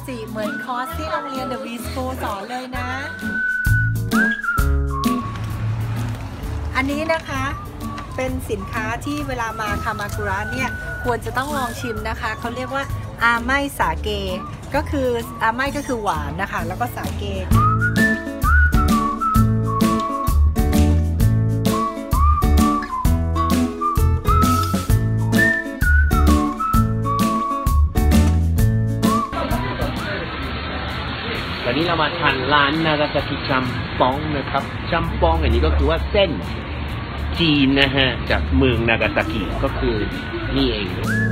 จิเหมือนคอร์สที่โรงเรียน The V School สอนเลยนะอันนี้นะคะเป็นสินค้าที่เวลามาคามากุระเนี่ยควรจะต้องลองชิมนะคะเขาเรียกว่าอาไมสาเกก็คืออาไมก็คือหวานนะคะแล้วก็สาเกวันนี้เรามาทานร้านนากาซากิจัมปองนะครับจัมปองอันนี้ก็คือว่าเส้นจีนนะฮะจากเมืองนากาซากิก็คือนี่เอง